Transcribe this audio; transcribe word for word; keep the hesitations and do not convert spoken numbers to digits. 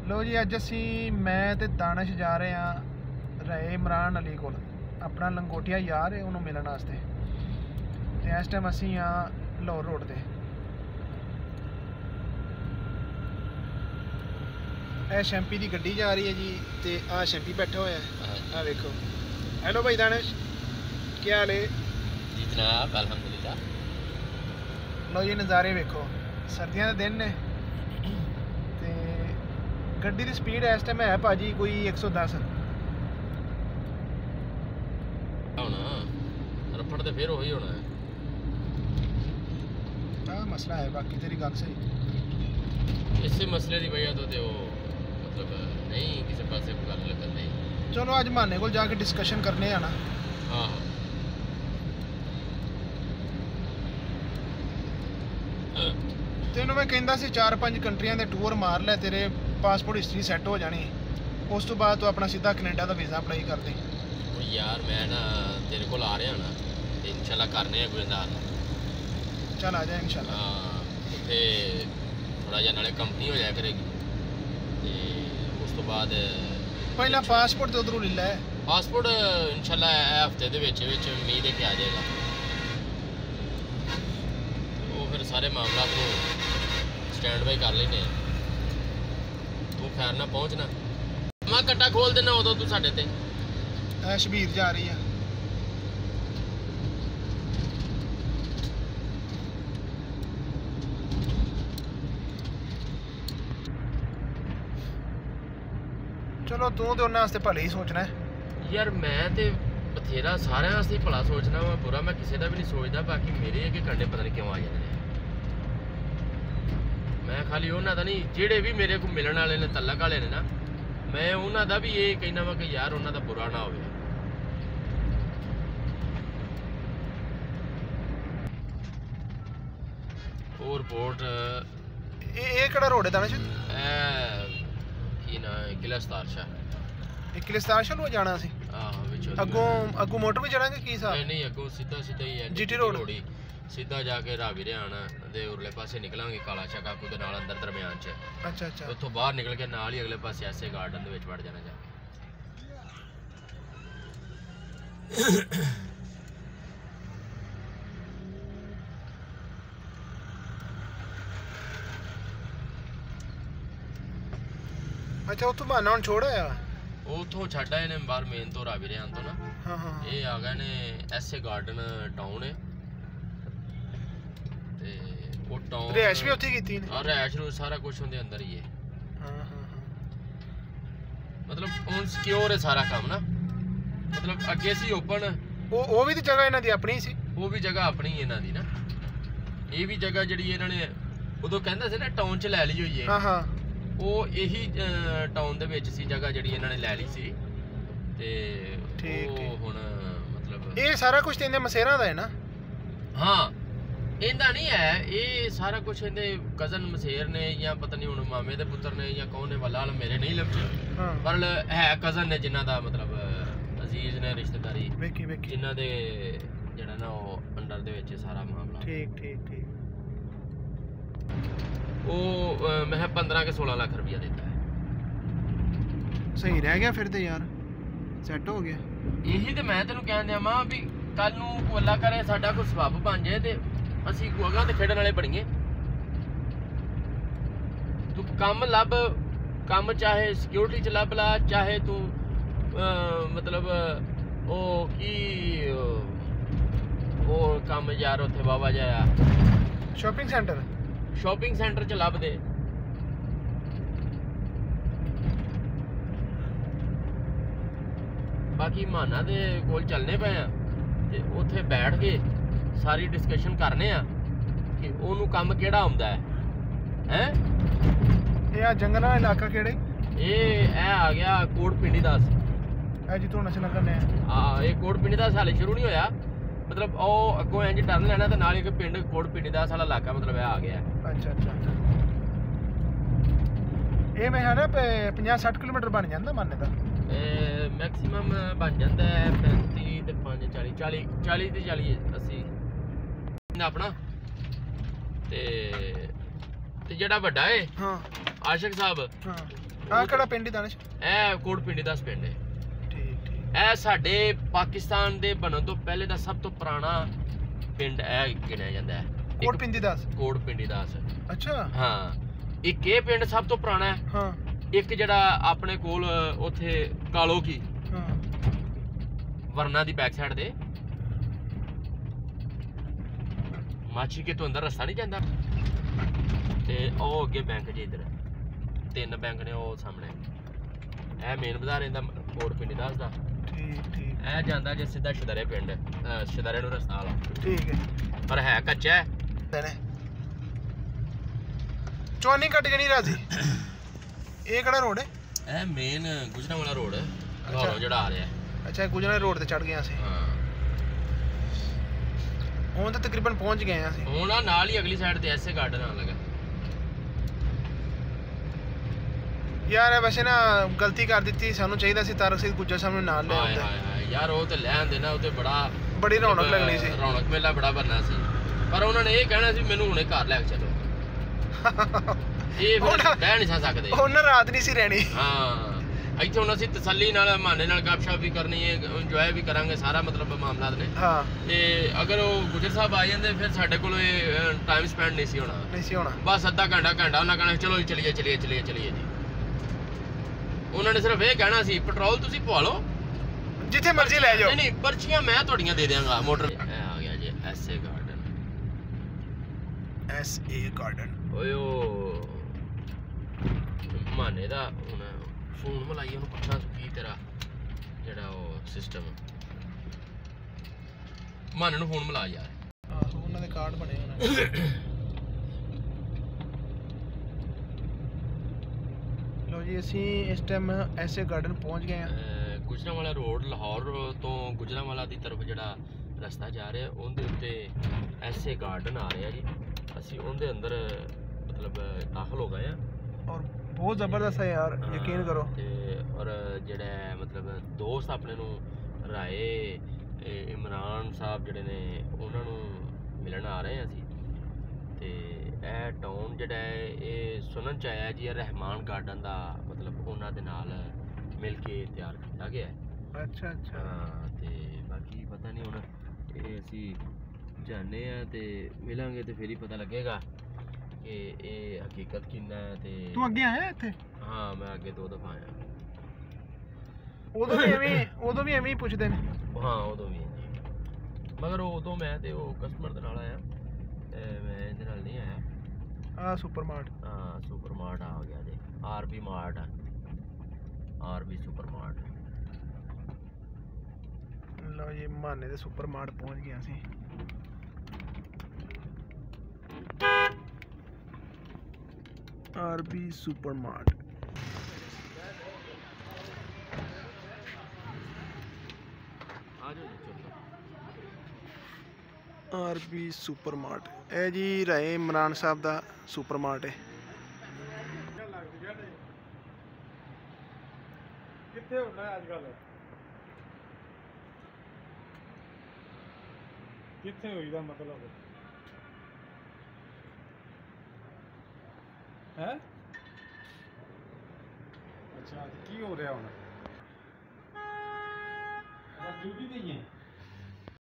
लो जी अज असी मैं ते दानिश जा रहे हैं रहे इमरान अली को अपना लंगोटिया यार है उन्होंने मिलने वास्ते। तो इस टाइम असी हाँ लाहौर रोड से। यह शैंपी की गड्डी जा रही है जी। तो आ शैंपी बैठा हुआ है, आ देखो। हेलो भाई दानिश, क्या हाल है जी जनाब? अल्हम्दुलिल्लाह। लो जी नज़ारे वेखो, सर्दियों के दिन ने। गड्डी की स्पीड इस टाइम है भाजी कोई एक सौ दस। रफड़ तो फिर वही होना है। हाँ मसला है, बाकी तेरी गल सही। इसी मसले की वजह तो वो मतलब नहीं किसी पासे गल लगन नहीं। चलो अज माने को जाके डिस्कशन करने आना। हाँ तेन मैं कहता सी चार पांच कंट्रियां दे टूर मार लै, तेरे पासपोर्ट हिस्टरी सैट हो जानी। उस तो बाद तू अपना सीधा कनेडा का वीज़ा अप्लाई कर दे। यार मैं ना तेरे को आ रहा ना तो इंशाल्लाह करने हैं कोई दार। चल आ जाए इंशाल्लाह। हाँ उत्थे थोड़ा जिहा नाले कंपनी हो जाया करेगी। तो उस तो बाद पहला पासपोर्ट तो उधरों ले लै। पासपोर्ट इंशाल्लाह हफ्ते दे विच विच उम्मीद है कि आ जाएगा। वो फिर सारे मामला को स्टैंड बाई कर लेने। तू खैर ना पहुँचना, मैं कट्टा खोल देना उदों तू साडे ते। शबीर जा रही है। चलो तू तो उन्होंने भले ही सोचना है यार। मैं तो बथेरा सारे भला सोचना वा, बुरा मैं किसी का भी नहीं सोचता। बाकी मेरे अगे कंडे पता नहीं क्यों आ जाते हैं। मैं खाली उन्होंने नहीं, जेडे भी मेरे को मिलने वाले ने तलक वाले ने ना, मैं उन्हों का भी ये कहना वा कि यार उन्हों का बुरा ना हो। और रिपोर्ट ये केड़ा रोड है दानिश? की ना किलास्तार शाह। किलास्तार शाह नु जाना सी। हां विच अगों अगों मोटर पे चढ़ांगे की सा? नहीं नहीं अगों सीधा सीधा ही है जीटी रोड। सीधा जाके रावी हरियाणा दे उरले पासे निकलांगे काला शाह काकू दे नाल अंदर दरमियान च। अच्छा अच्छा। उतों बाहर निकल के नाल ही अगले पासे ऐसे गार्डन दे विच वड़ जाना जाके। अच्छा उतो बहाना हुण छोड़ आया? उतों छड्ड आए ने बाहर मेन तो रावी हरियाणा तो ना। हाँ हाँ ये आ गए ने ऐसे गार्डन टाउन है। ते वो टाउन रैश भी उत्थे कीती ने? और रैश रू सारा कुछ उनदे अंदर ही है। हाँ हाँ हाँ मतलब हुण सिक्योर है सारा काम ना। मतलब अगे सी ओपन वो वो भी तो जगह इन्हां दी अपनी सी। वो भी जगह अपनी है इन्हां दी ना। ये भी जगह जिहड़ी इन्हां ने उदों कहंदा सी ना टाउन च लै ली होई है। हाँ हाँ वो यही टाउन दे विच सी जगह जिहड़ी इन्हां ने लै ली सी। ते ठीक वो हुण मतलब ये सारा कुछ इन्हां मसेरा दा है ना? हाँ इंदा नहीं है, ये सारा कुछ इन्हें कजन मसेर ने या पता नहीं हुण मामे दे पुत्र ने या कौन ने वलाल मेरे नहीं लभदे। हाँ पर है कजन ने जिन्हां दा मतलब अजीज ने रिश्तेदारी वेखी वेखी जिन्हां दे जेड़ा ना वो अंडर दे विच सारा मामला। ठीक ठीक ठीक। वो मैं पंद्रह के सोलह लाख रुपया देता है। सही रह गया फिर तो यार, सैट हो गया। यही तो मैं तेन कह दिया मां भी कल नूं अल्लाह करे साडा कोई सबब बन जाए तो असीं अगां ते खेडण वाले बणीए। तू कम लभ, कम चाहे सिक्योरिटी च लभ ला, चाहे तू मतलब ओ की वो कम यार उत्थे बाबा जाया शॉपिंग सेंटर शॉपिंग सेंटर च लभ दे। बाकी माना दे कोल चलने पे आ ते उत्थे बैठ के सारी डिस्कशन करने आ कि ओनू कम केड़ा आउंदा है। हैं ये आ जंगल वाला इलाका केड़े? ये ए आ गया कोट पिंडी दास। ए जितों नशे लगने हां ये कोट पिंडी दास हाले शुरू नहीं होया। मतलब ओ अगों इंज टर्न लेना ते नाल एक पिंड कोट पिंडी दास वाला इलाका मतलब ए आ गया। अच्छा अच्छा। ये मैं है ना पचास साठ किलोमीटर बन जाता माने दा? मैक्सीमम बन जाता है पैंती ते पाँच चाली चाली चाली ते चाली अस्सी अपना। ते ते जेड़ा बड़ा है हाँ आशिक साहब हाँ ਆ ਕਿਹੜਾ ਪਿੰਡ ਹੀ ਦਾਨਿਸ਼? ਇਹ ਕੋਟ ਪਿੰਡੀ ਦਾ ਪਿੰਡ ਹੈ। ਠੀਕ ਠੀਕ। ਇਹ ਸਾਡੇ ਪਾਕਿਸਤਾਨ ਦੇ ਬਣਨ ਤੋਂ ਪਹਿਲੇ ਦਾ ਸਭ ਤੋਂ ਪੁਰਾਣਾ ਪਿੰਡ ਇਹ ਗਿਣਿਆ ਜਾਂਦਾ ਹੈ। ਕੋਟ ਪਿੰਡੀ ਦਾਸ। ਕੋਟ ਪਿੰਡੀ ਦਾਸ। ਅੱਛਾ। ਹਾਂ, ਇੱਕ ਇਹ ਪਿੰਡ ਸਭ ਤੋਂ ਪੁਰਾਣਾ ਹੈ। ਹਾਂ। ਇੱਕ ਜਿਹੜਾ ਆਪਣੇ ਕੋਲ ਉੱਥੇ ਕਾਲੋ ਕੀ ਹਾਂ ਵਰਨਾ ਦੀ ਬੈਕ ਸਾਈਡ ਦੇ ਮਾਛੀ ਕੇ ਤੋਂ ਅੰਦਰ ਰਸਤਾ ਨਹੀਂ ਜਾਂਦਾ ਤੇ ਉਹ ਅੱਗੇ ਬੈਂਕ ਜੇ ਇਧਰ ਤਿੰਨ ਬੈਂਕ ਨੇ ਉਹ ਸਾਹਮਣੇ। ਇਹ ਮੇਨ ਬਾਜ਼ਾਰ ਇਹਦਾ ਕੋਟ ਪਿੰਡੀ ਦਾਸ ਦਾ। ਠੀਕ ਠੀਕ। ਇਹ ਜਾਂਦਾ ਜੇ ਸਿੱਧਾ ਸ਼ਦਰੇ ਪਿੰਡ ਸ਼ਦਰੇ ਨੂੰ ਰਸਤਾ ਵਾਲਾ। ਠੀਕ ਹੈ ਪਰ ਹੈ ਕੱਚਾ ਹੈ। ਚੌਨੀ ਕੱਟ ਕੇ ਨਹੀਂ ਰਾਜੀ। ਇਹ ਕਿਹੜਾ ਰੋਡ ਹੈ? ਇਹ ਮੇਨ ਗੁਜਰਾਂਵਾਲਾ ਰੋਡ ਘਰੋਂ ਜਿਹੜਾ ਆ ਰਿਹਾ। ਅੱਛਾ, ਗੁਜਰਾਂ ਰੋਡ ਤੇ ਚੜ ਗਏ ਅਸੀਂ। ਹਾਂ, ਹੁਣ ਤਾਂ ਤਕਰੀਬਨ ਪਹੁੰਚ ਗਏ ਆ ਅਸੀਂ। ਹੁਣ ਆ ਨਾਲ ਹੀ ਅਗਲੀ ਸਾਈਡ ਤੇ ਐਸੇ ਗਾਰਡਨ ਆਉਣ ਲੱਗਾ। ਯਾਰ ਵੈਸੇ ਨਾ ਗਲਤੀ ਕਰ ਦਿੱਤੀ, ਸਾਨੂੰ ਚਾਹੀਦਾ ਸੀ ਤਾਰਕ ਸਿੰਘ ਗੁੱਜਰ ਸਾਹਿਬ ਨੂੰ ਨਾਲ ਲੈ ਆਉਂਦੇ। ਹਾਏ ਹਾਏ ਯਾਰ, ਉਹ ਤੇ ਲੈ ਆਂਦੇ ਨਾ, ਉਹ ਤੇ ਬੜਾ ਬੜੀ ਰੌਣਕ ਲੱਗਣੀ ਸੀ। ਰੌਣਕ ਮੇਲਾ ਬੜਾ ਬਣਨਾ ਸੀ, ਪਰ ਉਹਨਾਂ ਨੇ ਇਹ ਕਹਿਣਾ ਸੀ ਮੈਨੂੰ ਹੁਣੇ ਘਰ ਲੈ ਕੇ ਚਲੋ। ਇਹ ਫਿਰ ਰਹਿ ਨਹੀਂ ਸਕਦੇ। ਉਹਨਾਂ ਰਾਤ ਨਹੀਂ ਸੀ ਰਹਿਣੀ। ਹਾਂ, ਇੱਥੇ ਹੁਣ ਅਸੀਂ ਤਸੱਲੀ ਨਾਲ ਮਾਨੇ ਨਾਲ ਗੱਪਸ਼ਪ ਵੀ ਕਰਨੀ ਹੈ, ਇੰਜੋਏ ਵੀ ਕਰਾਂਗੇ, ਸਾਰਾ ਮਤਲਬ ਮਾਮਲਾ ਨੇ। ਹਾਂ, ਤੇ ਅਗਰ ਉਹ ਗੁਜਰ ਸਾਹਿਬ ਆ ਜਾਂਦੇ ਫਿਰ ਸਾਡੇ ਕੋਲ ਇਹ ਟਾਈਮ ਸਪੈਂਡ ਨਹੀਂ ਸੀ ਹੋਣਾ। ਨਹੀਂ ਸੀ ਹੋਣਾ। ਬਸ ਅੱਧਾ ਘੰਟਾ ਘੰਟਾ ਉਹਨਾਂ ਕਹਿਣਾ ਚਲੋ ਜੀ ਚਲੀਏ ਚਲੀਏ ਚਲੀਏ ਚਲੀਏ ਜੀ। ਉਹਨਾਂ ਨੇ ਸਿਰਫ ਇਹ ਕਹਿਣਾ ਸੀ ਪੈਟਰੋਲ ਤੁਸੀਂ ਪਵਾ ਲਓ, ਜਿੱਥੇ ਮਰਜ਼ੀ ਲੈ ਜਾਓ। ਨਹੀਂ ਨਹੀਂ, ਪਰਚੀਆਂ ਮੈਂ ਤੁਹਾਡੀਆਂ ਦੇ ਦਿਆਂਗਾ। ਮੋਟਰ ਆ ਗਿਆ ਜੀ ਐਸਏ ਗਾਰਡਨ। ਐਸਏ ਗਾਰਡਨ ਓਏ ਉਹ ਮਾਨੇ ਦਾ ਹੁਣ ਫੋਨ ਮਲਾਈ ਉਹਨੂੰ ਪੁੱਛਾਂ ਕੀ ਤੇਰਾ ਜਿਹੜਾ ਉਹ ਸਿਸਟਮ। ਮਾਨੇ ਨੂੰ ਫੋਨ ਮਿਲਾ ਯਾਰ। ਆਹੋ, ਉਹਨਾਂ ਦੇ ਕਾਰਡ ਬਣੇ ਹੋਣੇ। ਲੋ ਜੀ, ਅਸੀਂ ਇਸ ਟਾਈਮ ਐਸਏ ਗਾਰਡਨ ਪਹੁੰਚ ਗਏ ਹਾਂ। ਗੁਜਰਾਂਵਾਲਾ ਰੋਡ ਲਾਹੌਰ ਤੋਂ ਗੁਜਰਾਂਵਾਲਾ ਦੀ ਤਰਫ ਜਿਹੜਾ ਰਸਤਾ ਜਾ ਰਿਹਾ ਉਹਦੇ ਉੱਤੇ ਐਸਏ ਗਾਰਡਨ ਆ ਰਿਹਾ ਜੀ। ਅਸੀਂ ਉਹਦੇ ਅੰਦਰ ਮਤਲਬ ਦਾਖਲ ਹੋ ਗਏ ਆ ਔਰ ਬਹੁਤ ਜ਼ਬਰਦਸਤ ਹੈ ਯਾਰ, ਯਕੀਨ ਕਰੋ। ਤੇ ਔਰ ਜਿਹੜਾ ਮਤਲਬ ਦੋਸਤ ਆਪਣੇ ਨੂੰ ਰਾਏ ਇਮਰਾਨ ਸਾਹਿਬ ਜਿਹੜੇ ਨੇ ਉਹਨਾਂ ਨੂੰ ਮਿਲਣ ਆ ਰਹੇ ਹਾਂ ਅਸੀਂ। ਤੇ ਇਹ ਟਾਊਨ ਜਿਹੜਾ ਹੈ ਇਹ ਸੁਣਨ ਚ ਆਇਆ ਜੀ ਰਹਿਮਾਨ ਗਾਰਡਨ ਦਾ ਮਤਲਬ ਉਹਨਾਂ ਦੇ ਨਾਲ ਮਿਲ ਕੇ ਤਿਆਰ ਕੀਤਾ ਗਿਆ ਹੈ। ਅੱਛਾ ਅੱਛਾ। ਹਾਂ, ਤੇ ਬਾਕੀ ਪਤਾ ਨਹੀਂ ਹੁਣ ਇਹ ਅਸੀਂ ਜਾਣੇ ਆ ਤੇ ਮਿਲਾਂਗੇ ਤੇ ਫਿਰ ਹੀ ਪਤਾ ਲੱਗੇਗਾ ਕਿ ਇਹ ਹਕੀਕਤ ਕਿੰਨਾ ਹੈ। ਤੇ ਤੂੰ ਅੱਗੇ ਆਇਆ ਇੱਥੇ? ਹਾਂ, ਮੈਂ ਅੱਗੇ ਦੋ ਦਫਾ ਆਇਆ। ਉਦੋਂ ਵੀ ਐਵੇਂ ਉਦੋਂ ਵੀ ਐਵੇਂ ਹੀ ਪੁੱਛਦੇ ਨੇ। ਹਾਂ, ਉਦੋਂ ਵੀ ਮਗਰ ਉਦੋਂ ਮੈਂ ਤੇ ਉਹ ਕਸਟਮਰ ਦੇ ਨਾਲ ਆਇਆ, ਮੈਂ ਇਹਦੇ ਨਾਲ ਨਹੀਂ ਆਇਆ। ਆ ਸੁਪਰ ਮਾਰਟ। ਹਾਂ, ਸੁਪਰ ਮਾਰਟ ਆ ਗਿਆ ਜੀ। RB mart, RB super mart. ਲਓ ਜੀ, ਮਾਨੇ ਦੇ ਸੁਪਰ ਮਾਰਟ ਪਹੁੰਚ ਗਏ ਅਸੀਂ। RB super mart. RB super mart ਇਹ ਜੀ ਰਾਏ ਇਮਰਾਨ ਸਾਹਿਬ ਦਾ ਸੁਪਰ ਮਾਰਟ ਹੈ। ਕਿੱਥੇ ਹੁੰਦਾ ਅੱਜ ਕੱਲ? ਕਿੱਥੇ ਹੋਈ ਦਾ ਮਤਲਬ ਹੈ? ਅੱਛਾ, ਕੀ ਹੋ ਰਿਹਾ ਹੁਣ? ਡਿਊਟੀ ਤੇ ਹੀ ਹੈ।